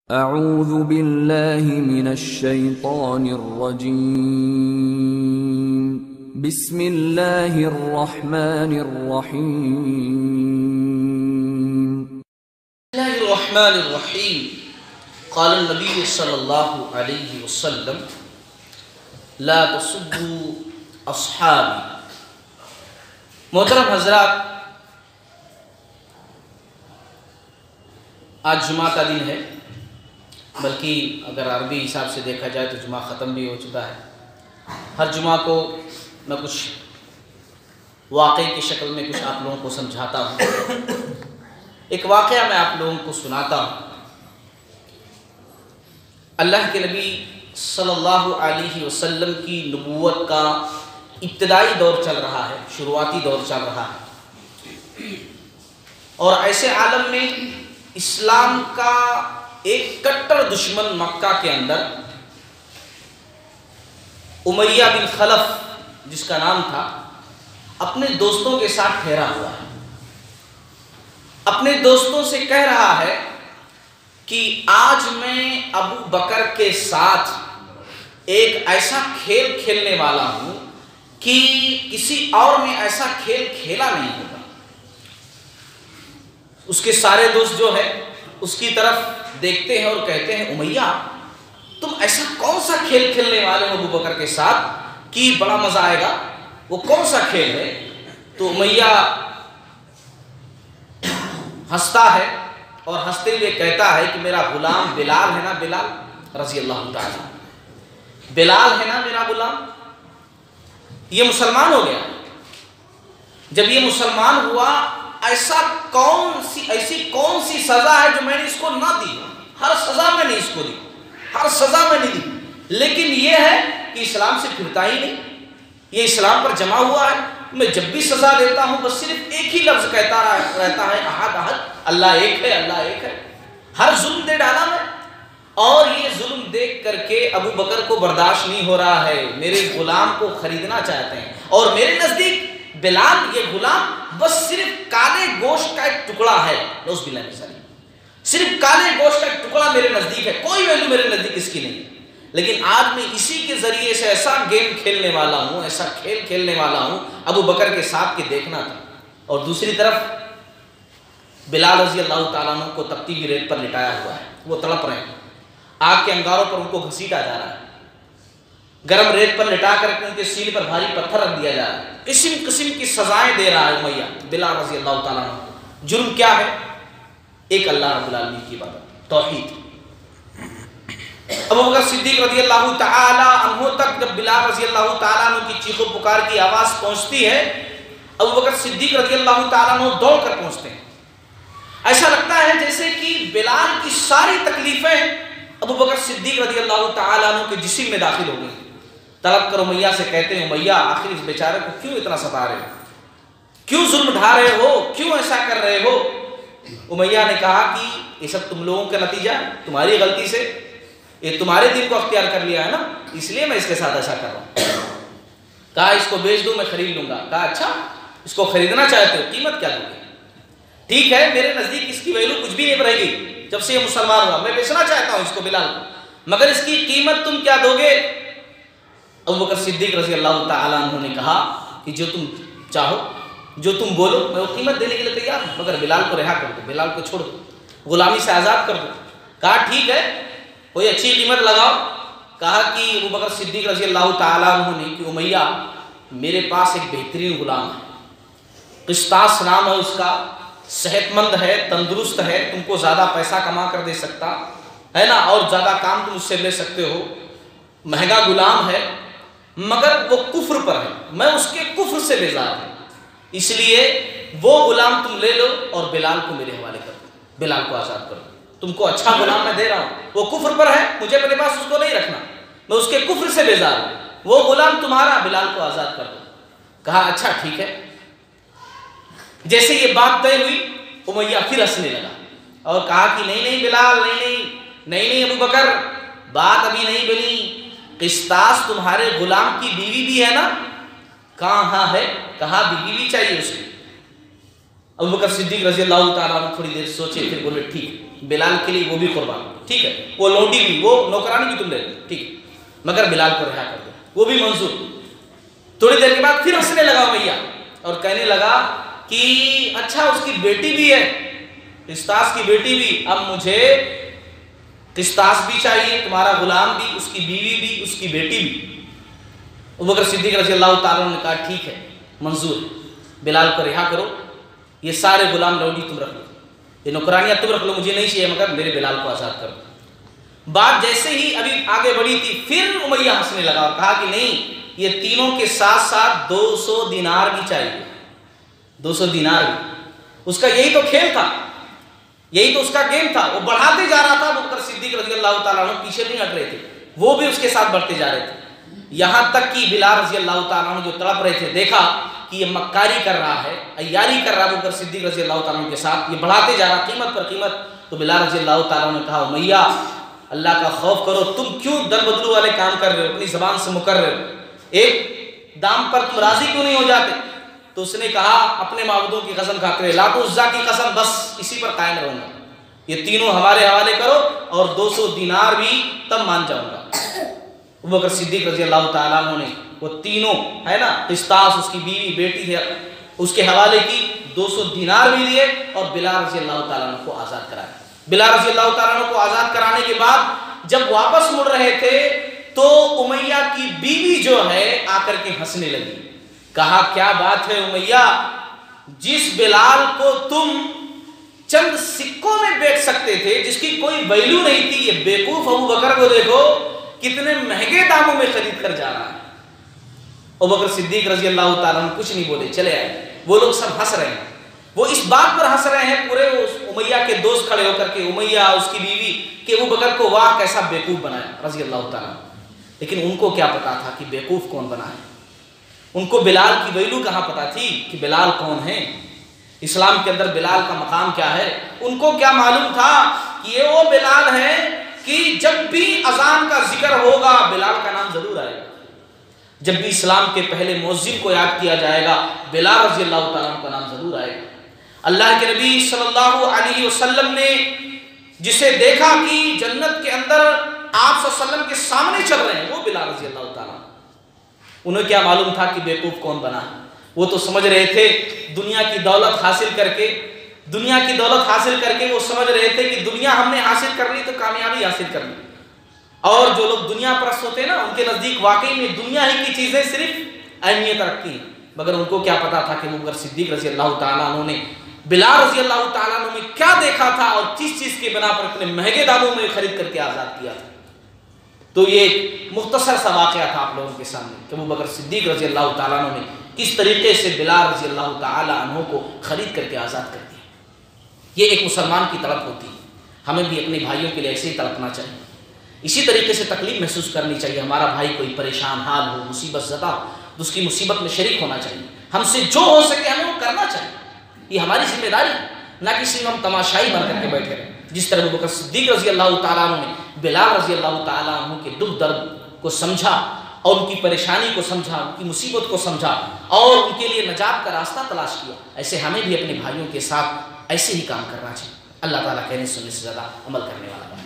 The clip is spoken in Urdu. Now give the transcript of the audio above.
اعوذ باللہ من الشیطان الرجیم بسم اللہ الرحمن الرحیم بسم اللہ الرحمن الرحیم قال النبی صلی اللہ علیہ وسلم لا تسبوا اصحابی۔ محترم حضرات، آج جمعہ کا دن ہے، بلکہ اگر عربی حساب سے دیکھا جائے تو جمعہ ختم بھی ہو چکا ہے۔ ہر جمعہ کو میں کچھ واقعے کی شکل میں کچھ آپ لوگوں کو سمجھاتا ہوں۔ ایک واقعہ میں آپ لوگوں کو سناتا ہوں۔ اللہ کے نبی صلی اللہ علیہ وسلم کی نبوت کا ابتدائی دور چل رہا ہے، شروعاتی دور چل رہا ہے، اور ایسے عالم میں اسلام کا ایک کٹر دشمن مکہ کے اندر امیہ بن خلف جس کا نام تھا، اپنے دوستوں کے ساتھ ٹھہرا ہوا ہے۔ اپنے دوستوں سے کہہ رہا ہے کہ آج میں ابو بکر کے ساتھ ایک ایسا کھیل کھیلنے والا ہوں کہ کسی اور نے ایسا کھیل کھیلا نہیں ہوگا۔ اس کے سارے دوست جو ہے اس کی طرف دیکھتے ہیں اور کہتے ہیں امیہ تم ایسا کون سا کھیل کھیلنے والے ہو ابو بکر کے ساتھ کہ بڑا مزہ آئے گا، وہ کون سا کھیل ہے؟ تو امیہ ہنستا ہے اور ہنستے ہوئے کہتا ہے کہ میرا غلام بلال ہے نا، بلال رضی اللہ تعالیٰ، بلال ہے نا میرا غلام، یہ مسلمان ہو گیا۔ جب یہ مسلمان ہوا، ایسی کون سی سزا ہے جو میں نے اس کو نہ دی؟ ہر سزا میں نے اس کو دی، ہر سزا میں نے دی، لیکن یہ ہے کہ اسلام سے پھرتا ہی نہیں، یہ اسلام پر جمع ہوا ہے۔ میں جب بھی سزا دیتا ہوں بس صرف ایک ہی لفظ کہتا رہتا ہے، احد احد، اللہ ایک ہے، اللہ ایک ہے۔ ہر ظلم دے ڈالا میں، اور یہ ظلم دیکھ کر کے ابو بکر کو برداشت نہیں ہو رہا ہے، میرے غلام کو خریدنا چاہتے ہیں، اور میرے نزدیک بلال یہ غلام بس صرف کالے گوشت کا ایک ٹکڑا ہے، نعوذ باللہ من ذالک، صرف کالے گوشت کا ایک ٹکڑا میرے نزدیک ہے، کوئی ویلیو میرے نزدیک اس کی نہیں۔ لیکن آج میں اسی کے ذریعے سے ایسا گیم کھیلنے والا ہوں، ایسا کھیل کھیلنے والا ہوں ابو بکر کے ساتھ کے دیکھنا تھا۔ اور دوسری طرف بلال رضی اللہ تعالیٰ عنہ کو تپتی ہوئی ریت پر لٹایا ہوا ہے، وہ تڑپ رہے ہیں، آگ کے انگاروں پر ان کو گھسیٹا جا رہا ہے، گرم ریت پر لٹا کر کے ان کے سینے پر بھاری پتھر رکھ دیا جا رہا ہے، قسم قسم کی سزائیں دے رہا ہے امیہ بلال رضی اللہ تعالیٰ عنہ۔ جرم کیا ہے؟ ایک اللہ رب العالمین کی عبادت، توحید۔ ابو بکر صدیق رضی اللہ تعالیٰ عنہ تک جب بلال رضی اللہ تعالیٰ عنہ کی چیخ و پکار کی آواز پہنچتی ہے، ابو بکر صدیق رضی اللہ تعالیٰ عنہ دوڑ کر پہنچتے ہیں۔ ایسا لگتا ہے جیسے کہ بلال کی ساری تکلیفیں ابو بکر صدیق رضی اللہ تعالیٰ عنہ کے جسم میں داخل ہو گئی۔ طلب کر امیہ سے کہتے ہیں امیہ آخر اس بیچارے کو کیوں اتنا ستا رہے ہو، کیوں ظلم ڈھا رہے ہو، کیوں ایسا کر رہے ہو؟ امیہ نے کہا کہ یہ سب تم لوگوں کا نتیجہ ہے، تمہاری غلطی سے یہ تمہارے دل کو اختیار کر لیا ہے نا، اس لیے میں اس کے ساتھ ایسا کر رہا ہوں۔ کہا اس کو بیچ دوں، میں خرید لوں گا۔ کہا اچھا اس کو خریدنا چاہتے ہو، قیمت کیا دو گے؟ ٹھیک ہے، میرے نزدیک اس کی ویلو کچھ بھی نہیں رہے گی جب سے یہ مسلمان ہوا، میں بیچنا چاہتا ہوں اس کو بلال کو، مگر اس کی قیمت تم کیا دو گے؟ ابو بکر صدیق رضی اللہ تعالیٰ عنہ نے کہا کہ جو تم چاہو، جو تم بولو، میں وہ قیمت دینے کے لیے تیار ہوں، مگر بلال کو رہا کر دو، بلال کو چھوڑ دو، غلامی سے آزاد کر دو۔ کہا ٹھیک ہے، کوئی اچھی قیمت لگاؤ۔ کہا کہ ابو بکر صدیق رضی اللہ تعالیٰ عنہ نے کہ امیہ میرے پاس ایک بہترین غلام ہے، قسطاس نام ہے اس کا، صحت مند ہے، تندرست ہے، تم کو زیادہ پیسہ کما کر دے سکتا ہے نا، اور زیادہ کام تم اس سے لے سکتے ہو، مہنگا غلام ہے، مگر وہ کفر پر ہے، میں اس کے کفر سے بیزار ہوں، اس لیے وہ غلام تم لے لو اور بلال کو میرے حوالے کر دو، بلال کو آزاد کر دو، تم کو اچھا غلام میں دے رہا ہوں، وہ کفر پر ہے، مجھے اپنے پاس اس کو نہیں رکھنا، میں اس کے کفر سے بیزار ہوں، وہ غلام تمہارا، بلال کو آزاد کر دو۔ کہا اچھا ٹھیک ہے۔ جیسے یہ بات طے ہوئی، امیہ پھر ہنسنے لگا اور کہا کہ نہیں بلال، نہیں ابو بکر، بات ابھی نہیں بنی، قسطاس تمہارے غلام کی بیوی بھی ہے نا؟ کہاں ہے؟ کہا بیوی بھی چاہیے اس کو۔ ابو بکر صدیق رضی اللہ تعالیٰ عنہ تھوڑی دیر سوچے، پھر بولے ٹھیک بلال کے لیے وہ بھی قربان، ٹھیک ہے، وہ لونڈی بھی، وہ نوکرانی بھی تم لے لو، ٹھیک ہے، مگر بلال کو رہا کر دو، وہ بھی منظور۔ تھوڑی دیر کے بعد پھر ہنسنے لگا امیہ اور کہنے لگا کہ اچھا اس کی بیٹی بھی ہے، قسطاس کی بیٹی بھی، اب مجھے قسطاس بھی چاہیے، تمہارا غلام بھی، اس کی بیوی بھی، اس کی بیٹی بھی۔ ابوبکر صدیق رضی اللہ تعالیٰ نے کہا ٹھیک ہے، منظور، بلال کو رہا کرو، یہ سارے غلام لونڈی تم رکھ لو، یہ نوکرانیاں تم رکھ لو، مجھے نہیں چاہیے، مگر میرے بلال کو آزاد کرو۔ بات جیسے ہی ابھی آگے بڑھی تھی، پھر امیہ ہنسنے لگا اور کہا کہ نہیں، یہ تینوں کے ساتھ ساتھ 200 دینار بھی چاہیے، 200 دینار بھی۔ اس کا یہی تو کھیل تھا، یہی تو اس کا گیم تھا، وہ بڑھاتے جا رہا تھا۔ ابوبکر صدیق رضی اللہ تعالیٰ عنہ پیچھے نہیں ہٹ رہے تھے، وہ بھی اس کے ساتھ بڑھتے جا رہے تھے، یہاں تک کہ بلال رضی اللہ تعالیٰ عنہ جو تڑپ رہے تھے، دیکھا کہ یہ مکاری کر رہا ہے، عیاری کر رہا ہے ابوبکر صدیق رضی اللہ تعالیٰ عنہ کے ساتھ، یہ بڑھاتے جا رہا قیمت پر قیمت۔ تو بلال رضی اللہ تعالیٰ عنہ نے کہا امیہ اللہ کا خوف کرو، تم کیوں در بدلو والے کام کر رہے ہو، اپنی زبان سے مکر رہے ہو، ایک دام پر تم راضی کیوں نہیں ہو جاتے؟ تو اس نے کہا اپنے معبودوں کی قسم کھاتے ہوئے، لات و عزا کی قسم، بس اسی پر قائم رہوں گا، یہ تینوں ہمارے حوالے کرو اور 200 دینار بھی تب مان جاؤں گا۔ ابوبکر صدیق رضی اللہ تعالیٰ عنہ نے وہ تینوں ہے نا، قسطاس، اس کی بیوی، بیٹی ہے، اس کے حوالے کی، 200 دینار بھی دیے اور بلال رضی اللہ تعالیٰ عنہ کو آزاد کرایا۔ بلال رضی اللہ تعالیٰ عنہ کو آزاد کرانے کے بعد جب واپس مڑ رہے تھے تو امیہ کی بیوی جو ہے آ کر کے ہنسنے لگی، کہا کیا بات ہے امیہ، جس بلال کو تم چند سکوں میں بیچ سکتے تھے، جس کی کوئی ویلیو نہیں تھی، یہ بیوقوف ابوبکر کو دیکھو کتنے مہنگے داموں میں خرید کر جا رہا ہے۔ ابوبکر صدیق رضی اللہ تعالیٰ عنہ کچھ نہیں بولے، چلے آئے۔ وہ لوگ سب ہنس رہے ہیں، وہ اس بات پر ہنس رہے ہیں، پورے امیہ کے دوست کھڑے ہو کر کے، امیہ، اس کی بیوی، کہ ابوبکر کو واہ کیسا بیوقوف بنایا رضی اللہ تعالیٰ عنہ۔ لیکن ان کو کیا پتا تھا کہ بیوقوف کون بنا ہے، ان کو بلال کی ویلو کہاں پتا تھی کہ بلال کون ہے، اسلام کے اندر بلال کا مقام کیا ہے۔ ان کو کیا معلوم تھا کہ یہ وہ بلال ہے کہ جب بھی اذان کا ذکر ہوگا بلال کا نام ضرور آئے گا، جب بھی اسلام کے پہلے مؤذن کو یاد کیا جائے گا بلال رضی اللہ تعالیٰ عنہ کا نام ضرور آئے گا۔ اللہ کے نبی صلی اللہ علیہ وسلم نے جسے دیکھا کہ جنت کے اندر آپ صلی اللہ علیہ وسلم کے سامنے چل رہے ہیں، وہ بلال رضی اللہ تعالیٰ عنہ۔ انہیں کیا معلوم تھا کہ بیوقوف کون بنا ہے، وہ تو سمجھ رہے تھے دنیا کی دولت حاصل کر کے، دنیا کی دولت حاصل کر کے وہ سمجھ رہے تھے کہ دنیا ہم نے حاصل کر لی تو کامیابی حاصل کر لی۔ اور جو لوگ دنیا پرست ہوتے ہیں نا، ان کے نزدیک واقعی میں دنیا ہی کی چیزیں صرف اہمیت رکھتی ہیں، مگر ان کو کیا پتا تھا کہ ابوبکر صدیق رضی اللہ تعالیٰ عنہ نے بلال رضی اللہ تعالیٰ عنہ میں کیا دیکھا تھا اور کس چیز کے بنا پر اتنے مہنگے داموں میں خرید کر کے آزاد کیا تھا۔ تو یہ ایک مختصر سا واقعہ تھا آپ لوگوں کے سامنے کہ ابوبکر صدیق رضی اللہ تعالیٰ عنہ نے کس طریقے سے بلال رضی اللہ تعالیٰ عنہ کو خرید کر کے آزاد کر دیا۔ یہ ایک مسلمان کی طلب ہوتی ہے، ہمیں بھی اپنے بھائیوں کے لیے ایسے ہی تڑپنا چاہیے، اسی طریقے سے تکلیف محسوس کرنی چاہیے۔ ہمارا بھائی کوئی پریشان حال ہو، مصیبت زدہ ہو تو اس کی مصیبت میں شریک ہونا چاہیے، ہم سے جو ہو سکے ہمیں وہ کرنا چاہیے، یہ ہماری ذمہ داری ہے، نہ کسی میں ہم تماشائی بن کر کے بیٹھے رہیں۔ جس طرح ابوبکر صدیق رضی اللہ تعالیٰ عنہ نے بلال رضی اللہ تعالیٰ عنہ کے دکھ درد کو سمجھا اور ان کی پریشانی کو سمجھا، ان کی مصیبت کو سمجھا اور ان کے لیے نجات کا راستہ تلاش کیا، ایسے ہمیں بھی اپنے بھائیوں کے ساتھ ایسے ہی کام کرنا چاہیے۔ اللہ تعالیٰ کہنے سننے سے زیادہ عمل کرنے والا ہے۔